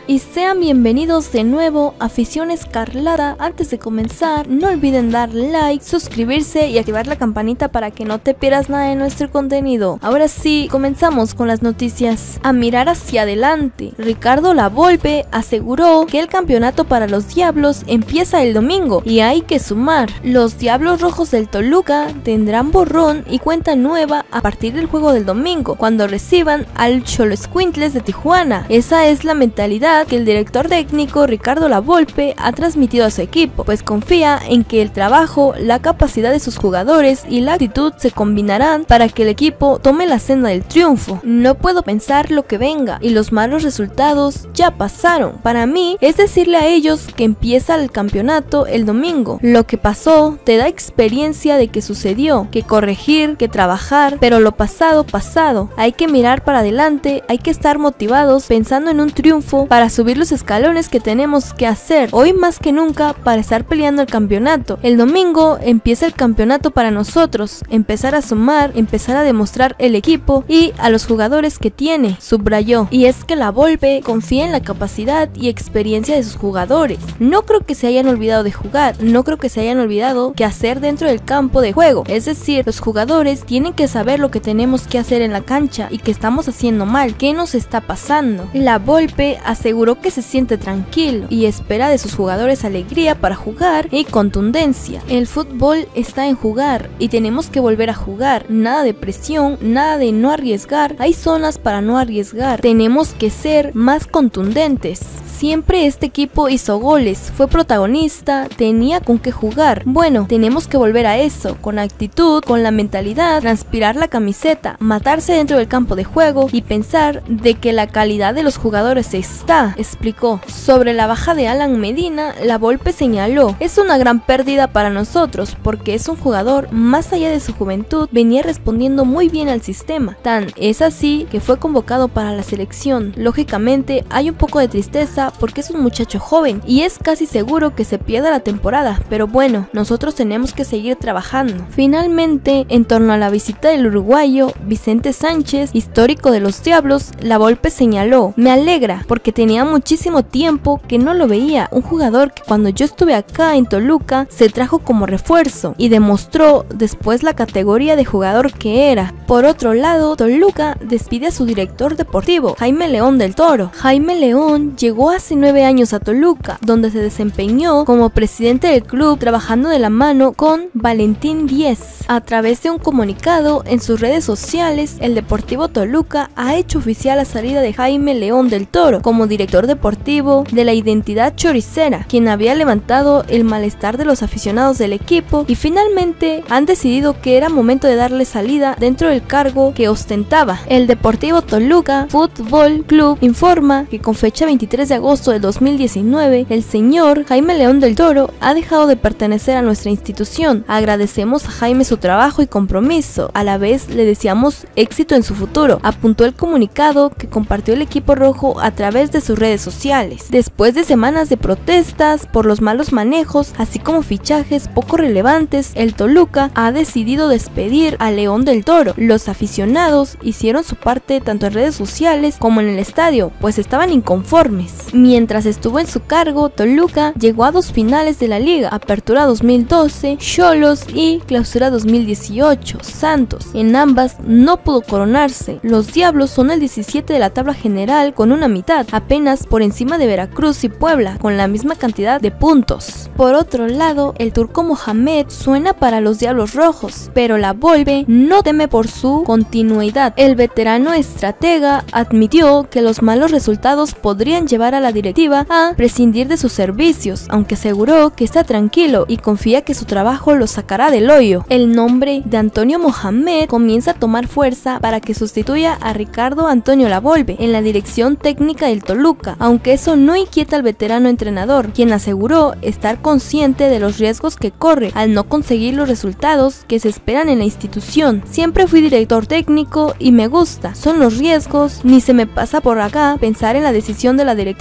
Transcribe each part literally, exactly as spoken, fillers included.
Y sean bienvenidos de nuevo a Afición Escarlata. Antes de comenzar, no olviden dar like, suscribirse y activar la campanita para que no te pierdas nada de nuestro contenido. Ahora sí, comenzamos con las noticias. A mirar hacia adelante, Ricardo Lavolpe aseguró que el campeonato para los Diablos empieza el domingo y hay que sumar. Los Diablos Rojos del Toluca tendrán borrón y cuenta nueva a partir del juego del domingo, cuando reciban al Xoloescuintles de Tijuana. Esa es la mentalidad que el director técnico Ricardo Lavolpe ha transmitido a su equipo, pues confía en que el trabajo, la capacidad de sus jugadores y la actitud se combinarán para que el equipo tome la senda del triunfo. No puedo pensar lo que venga y los malos resultados ya pasaron. Para mí es decirle a ellos que empieza el campeonato el domingo. Lo que pasó te da experiencia de que sucedió, que corregir, que trabajar, pero lo pasado pasado. Hay que mirar para adelante, hay que estar motivados pensando en un triunfo para subir los escalones que tenemos que hacer hoy más que nunca para estar peleando el campeonato. El domingo empieza el campeonato para nosotros, empezar a sumar, empezar a demostrar el equipo y a los jugadores que tiene, subrayó. Y es que Lavolpe confía en la capacidad y experiencia de sus jugadores. No creo que se hayan olvidado de jugar, no creo que se hayan olvidado qué hacer dentro del campo de juego. Es decir, los jugadores tienen que saber lo que tenemos que hacer en la cancha y que estamos haciendo mal, qué nos está pasando. Lavolpe aseguró que se siente tranquilo y espera de sus jugadores alegría para jugar y contundencia. El fútbol está en jugar y tenemos que volver a jugar. Nada de presión, nada de no arriesgar. Hay zonas para no arriesgar. Tenemos que ser más contundentes. Siempre este equipo hizo goles, fue protagonista, tenía con qué jugar. Bueno, tenemos que volver a eso, con actitud, con la mentalidad, transpirar la camiseta, matarse dentro del campo de juego y pensar de que la calidad de los jugadores está, explicó. Sobre la baja de Alan Medina, Lavolpe señaló: es una gran pérdida para nosotros porque es un jugador, más allá de su juventud, venía respondiendo muy bien al sistema. Tan es así que fue convocado para la selección. Lógicamente hay un poco de tristeza porque es un muchacho joven y es casi seguro que se pierda la temporada, pero bueno, nosotros tenemos que seguir trabajando. Finalmente, en torno a la visita del uruguayo Vicente Sánchez, histórico de los Diablos, Lavolpe señaló: me alegra porque tenía muchísimo tiempo que no lo veía, un jugador que cuando yo estuve acá en Toluca se trajo como refuerzo y demostró después la categoría de jugador que era. Por otro lado, Toluca despide a su director deportivo, Jaime León del Toro. Jaime León llegó hace nueve años a Toluca, donde se desempeñó como presidente del club, trabajando de la mano con Valentín Díez. A través de un comunicado en sus redes sociales, el Deportivo Toluca ha hecho oficial la salida de Jaime León del Toro como director deportivo de la identidad choricera, quien había levantado el malestar de los aficionados del equipo, y finalmente han decidido que era momento de darle salida dentro del cargo que ostentaba. El Deportivo Toluca Fútbol Club informa que con fecha veintitrés de agosto del dos mil diecinueve, el señor Jaime León del Toro ha dejado de pertenecer a nuestra institución. Agradecemos a Jaime su trabajo y compromiso, a la vez le deseamos éxito en su futuro, apuntó el comunicado que compartió el equipo rojo a través de sus redes sociales. Después de semanas de protestas por los malos manejos, así como fichajes poco relevantes, el Toluca ha decidido despedir a León del Toro. Los aficionados hicieron su parte tanto en redes sociales como en el estadio, pues estaban inconformes. Mientras estuvo en su cargo, Toluca llegó a dos finales de la liga: Apertura dos mil doce, Xolos, y Clausura dos mil dieciocho, Santos. En ambas no pudo coronarse. Los Diablos son el diecisiete de la tabla general con una mitad, apenas por encima de Veracruz y Puebla, con la misma cantidad de puntos. Por otro lado, el turco Mohamed suena para los Diablos Rojos, pero Lavolpe no teme por su continuidad. El veterano estratega admitió que los malos resultados podrían llevar a la directiva a prescindir de sus servicios, aunque aseguró que está tranquilo y confía que su trabajo lo sacará del hoyo. El nombre de Antonio Mohamed comienza a tomar fuerza para que sustituya a Ricardo Antonio Lavolpe en la dirección técnica del Toluca, aunque eso no inquieta al veterano entrenador, quien aseguró estar consciente de los riesgos que corre al no conseguir los resultados que se esperan en la institución. Siempre fui director técnico y me gusta, son los riesgos, ni se me pasa por acá pensar en la decisión de la directiva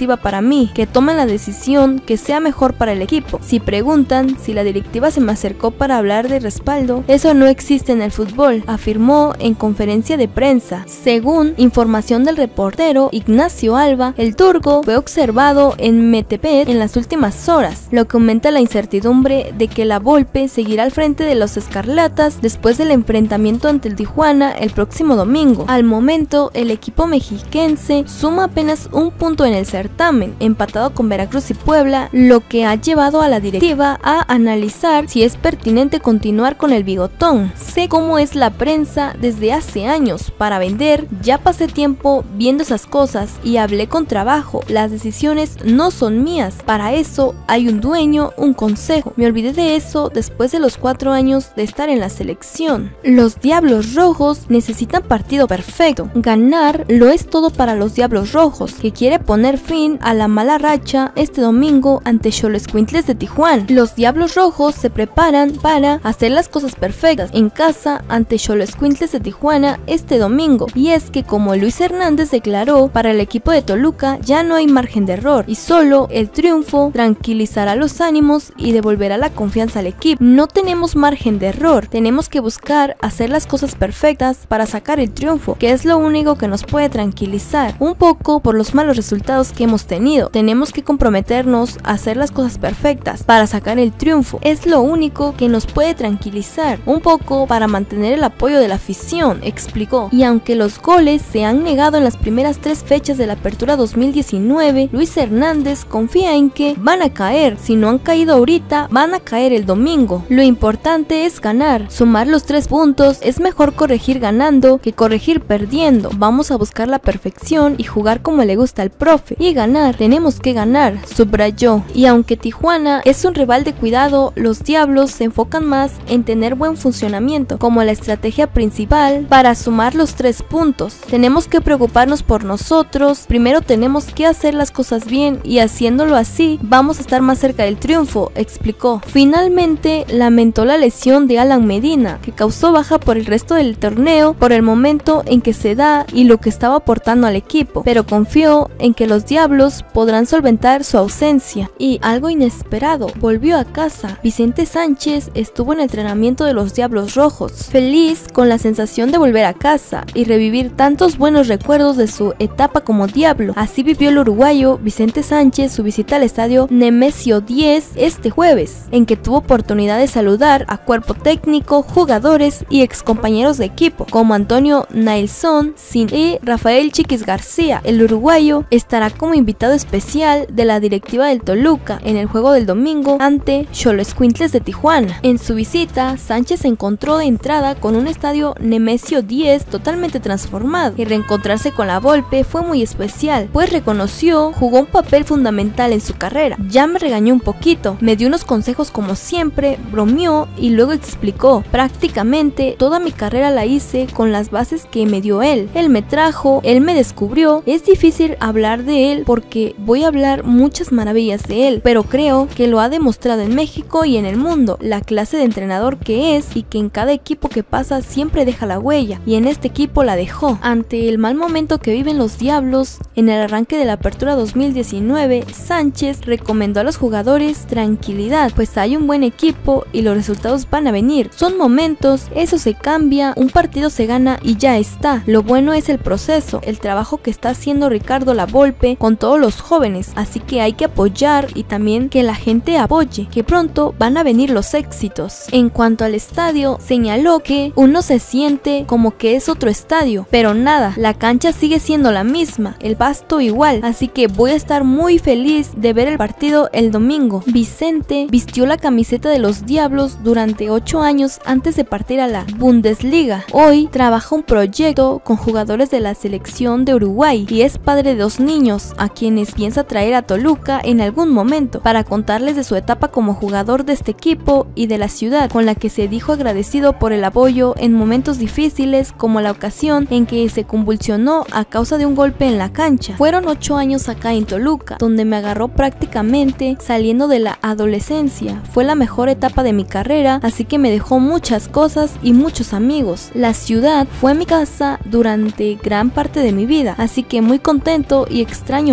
directiva para mí, que tomen la decisión que sea mejor para el equipo. Si preguntan si la directiva se me acercó para hablar de respaldo, eso no existe en el fútbol, afirmó en conferencia de prensa. Según información del reportero Ignacio Alba, el turco fue observado en Metepec en las últimas horas, lo que aumenta la incertidumbre de que la Volpe seguirá al frente de los escarlatas después del enfrentamiento ante el Tijuana el próximo domingo. Al momento, el equipo mexiquense suma apenas un punto en el certamen, empatado con Veracruz y Puebla, lo que ha llevado a la directiva a analizar si es pertinente continuar con el bigotón. Sé cómo es la prensa desde hace años. Para vender, ya pasé tiempo viendo esas cosas y hablé con trabajo. Las decisiones no son mías. Para eso hay un dueño, un consejo. Me olvidé de eso después de los cuatro años de estar en la selección. Los Diablos Rojos necesitan partido perfecto. Ganar lo es todo para los Diablos Rojos, que quiere poner fin a la mala racha este domingo ante Xoloescuintles de Tijuana. Los Diablos Rojos se preparan para hacer las cosas perfectas en casa ante Xoloescuintles de Tijuana este domingo, y es que, como Luis Hernández declaró, para el equipo de Toluca ya no hay margen de error y solo el triunfo tranquilizará los ánimos y devolverá la confianza al equipo. No tenemos margen de error, tenemos que buscar hacer las cosas perfectas para sacar el triunfo, que es lo único que nos puede tranquilizar un poco por los malos resultados que hemos tenido. Tenemos que comprometernos a hacer las cosas perfectas para sacar el triunfo, es lo único que nos puede tranquilizar un poco para mantener el apoyo de la afición, explicó. Y aunque los goles se han negado en las primeras tres fechas de la Apertura dos mil diecinueve, Luis Hernández confía en que van a caer. Si no han caído ahorita, van a caer el domingo. Lo importante es ganar, sumar los tres puntos. Es mejor corregir ganando que corregir perdiendo. Vamos a buscar la perfección y jugar como le gusta al profe. Y ganar, tenemos que ganar, subrayó. Y aunque Tijuana es un rival de cuidado, los Diablos se enfocan más en tener buen funcionamiento como la estrategia principal para sumar los tres puntos. Tenemos que preocuparnos por nosotros, primero tenemos que hacer las cosas bien y haciéndolo así vamos a estar más cerca del triunfo, explicó. Finalmente lamentó la lesión de Alan Medina, que causó baja por el resto del torneo por el momento en que se da y lo que estaba aportando al equipo, pero confió en que los Diablos podrán solventar su ausencia. Y algo inesperado, volvió a casa. Vicente Sánchez estuvo en el entrenamiento de los Diablos Rojos, feliz con la sensación de volver a casa y revivir tantos buenos recuerdos de su etapa como Diablo. Así vivió el uruguayo Vicente Sánchez su visita al estadio Nemesio diez este jueves, en que tuvo oportunidad de saludar a cuerpo técnico, jugadores y excompañeros de equipo como Antonio Nailson Sin y Rafael Chiquis García. El uruguayo estará como invitado especial de la directiva del Toluca en el juego del domingo ante Xoloescuintles de Tijuana. En su visita, Sánchez se encontró de entrada con un estadio Nemesio diez totalmente transformado, y reencontrarse con la Volpe fue muy especial, pues reconoció jugó un papel fundamental en su carrera. Ya me regañó un poquito, me dio unos consejos como siempre, bromeó y luego explicó: prácticamente toda mi carrera la hice con las bases que me dio él. Él me trajo, él me descubrió. Es difícil hablar de él porque voy a hablar muchas maravillas de él, pero creo que lo ha demostrado en México y en el mundo, la clase de entrenador que es y que en cada equipo que pasa siempre deja la huella, y en este equipo la dejó. Ante el mal momento que viven los Diablos en el arranque de la Apertura dos mil diecinueve, Sánchez recomendó a los jugadores tranquilidad, pues hay un buen equipo y los resultados van a venir. Son momentos, eso se cambia, un partido se gana y ya está. Lo bueno es el proceso, el trabajo que está haciendo Ricardo Lavolpe con todos los jóvenes, así que hay que apoyar y también que la gente apoye, que pronto van a venir los éxitos. En cuanto al estadio, señaló que uno se siente como que es otro estadio, pero nada, la cancha sigue siendo la misma, el pasto igual, así que voy a estar muy feliz de ver el partido el domingo. Vicente vistió la camiseta de los Diablos durante ocho años antes de partir a la Bundesliga. Hoy trabaja un proyecto con jugadores de la selección de Uruguay y es padre de dos niños a quienes piensa traer a Toluca en algún momento para contarles de su etapa como jugador de este equipo y de la ciudad, con la que se dijo agradecido por el apoyo en momentos difíciles, como la ocasión en que se convulsionó a causa de un golpe en la cancha. Fueron ocho años acá en Toluca, donde me agarró prácticamente saliendo de la adolescencia. Fue la mejor etapa de mi carrera, así que me dejó muchas cosas y muchos amigos. La ciudad fue mi casa durante gran parte de mi vida, así que muy contento y extraño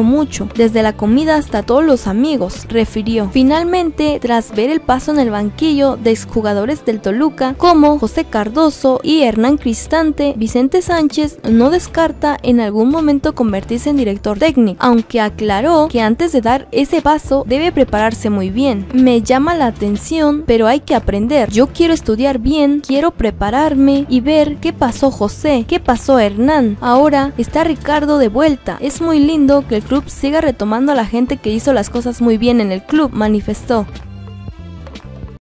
extraño mucho, desde la comida hasta todos los amigos, refirió. Finalmente, tras ver el paso en el banquillo de exjugadores del Toluca como José Cardoso y Hernán Cristante, Vicente Sánchez no descarta en algún momento convertirse en director técnico, aunque aclaró que antes de dar ese paso debe prepararse muy bien. Me llama la atención, pero hay que aprender. Yo quiero estudiar bien, quiero prepararme y ver qué pasó José, qué pasó Hernán. Ahora está Ricardo de vuelta. Es muy lindo que el club siga retomando a la gente que hizo las cosas muy bien en el club, manifestó.